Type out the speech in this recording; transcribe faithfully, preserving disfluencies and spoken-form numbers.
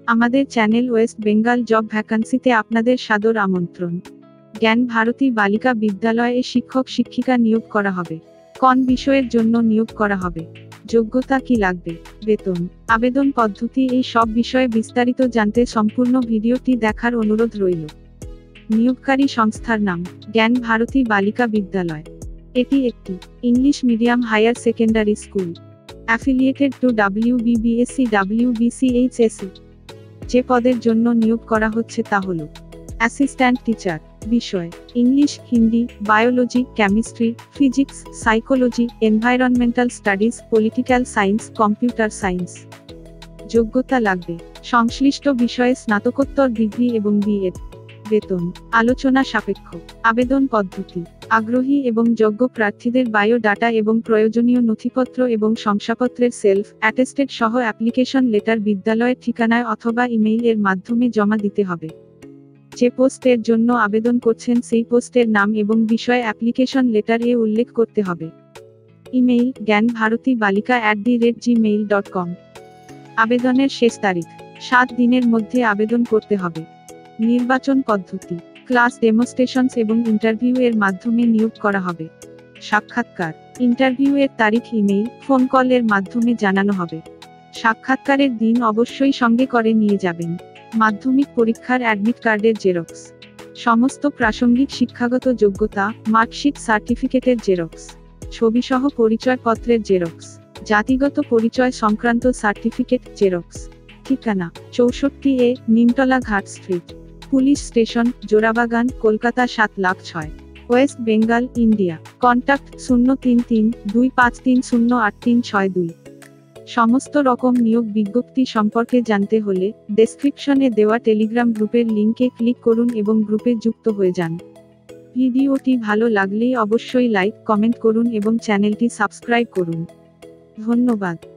আমাদের channel West Bengal job ভ্যাকান্সিতে আপনাদের সাদর আমন্ত্রণ। জ্ঞান ভারতী বালিকা বিদ্যালয়ে শিক্ষক শিক্ষিকা নিয়োগ করা হবে। কোন বিষয়ের জন্য নিয়োগ করা হবে, যোগ্যতা কি লাগবে, বেতন, আবেদন পদ্ধতি, এই সব বিষয়ে বিস্তারিত জানতে সম্পূর্ণ ভিডিওটি দেখার অনুরোধ রইল। নিয়োগকারী সংস্থার নাম জ্ঞান ভারতী বালিকা বিদ্যালয়। এটি একটি English medium higher secondary school affiliated to WBBSE WBCHSE. যে পদের জন্য নিয়োগ করা হচ্ছে তা হল অ্যাসিস্ট্যান্ট টিচার। বিষয় English, Hindi, biology, chemistry, physics, psychology, environmental studies, political science, computer science. যোগ্যতা লাগবে সংশ্লিষ্ট বিষয়ে স্নাতকোত্তর ডিগ্রি এবং বিএড। বেতন আলোচনা সাপেক্ষ। আবেদন পদ্ধতি আগ্রহী এবং যোগ্য প্রার্থীদের বায়োডাটা এবং প্রয়োজনীয় নথিপত্র এবং শংসাপত্রের সেলফ অ্যাটেস্টেড সহ অ্যাপ্লিকেশন লেটার বিদ্যালয়ের ঠিকানায় অথবা ইমেইল এর মাধ্যমে জমা দিতে হবে। যে পোস্টের জন্য আবেদন করছেন সেই পোস্টের নাম এবং বিষয় অ্যাপ্লিকেশন লেটার এ উল্লেখ করতে হবে। Email Gyan Bharati Balika at the rate Gmail dot com. আবেদনের শেষ তারিখ সাত দিনের মধ্যে আবেদন করতে হবে। নির্বাচন পদ্ধতি ক্লাস ডেমোস্ট্রেশনস এবং ইন্টারভিউ এর মাধ্যমে নিয়োগ করা হবে। সাক্ষাৎকার ইন্টারভিউ এর তারিখ ইমেইল, ফোন কল এর মাধ্যমে জানানো হবে। সাক্ষাৎকারের দিন অবশ্যই সঙ্গে করে নিয়ে যাবেন মাধ্যমিক পরীক্ষার অ্যাডমিট কার্ডের জেরক্স, সমস্ত প্রাসঙ্গিক শিক্ষাগত যোগ্যতা, মার্কশিট, সার্টিফিকেটের জেরক্স, ছবিসহ পরিচয়পত্রের জেরক্স, জাতিগত পরিচয় সংক্রান্ত সার্টিফিকেট জেরক্স। ঠিকানা চৌষট্টি A Nimtala Ghat street, police station, Jorabagan, Kolkata সাত লাখ ছয়, ওয়েস্ট বেঙ্গল, ইন্ডিয়া। কন্টাক্ট শূন্য তিন তিন দুই পাঁচ তিন শূন্য আট তিন ছয় দুই। সমস্ত রকম নিয়োগ বিজ্ঞপ্তি সম্পর্কে জানতে হলে ডেসক্রিপশনে দেওয়া টেলিগ্রাম গ্রুপের লিংকে ক্লিক করুন এবং গ্রুপে যুক্ত হয়ে যান। ভিডিওটি ভালো লাগলেই অবশ্যই লাইক, কমেন্ট করুন এবং চ্যানেলটি সাবস্ক্রাইব করুন। ধন্যবাদ।